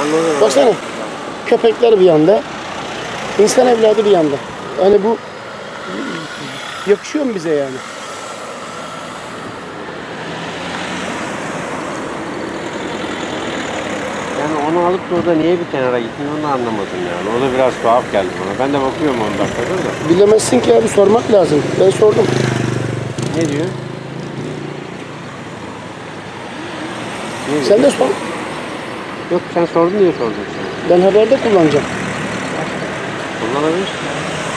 Anladım. Baksana. Köpekler bir yanda. İnsan evladı bir yanda. Yani bu yakışıyor mu bize yani? Yani onu alıp da orada niye bir kenara gittin onu anlamadım yani. O da biraz tuhaf geldi bana. Ben de bakıyorum 10 dakikadır da. Bilemezsin ki abi, sormak lazım. Ben sordum. Ne diyor? Ne Sen diyor? de sor. Yok sen sordun diye sordum sana. Ben haberde kullanacağım. Kullanabilirsin.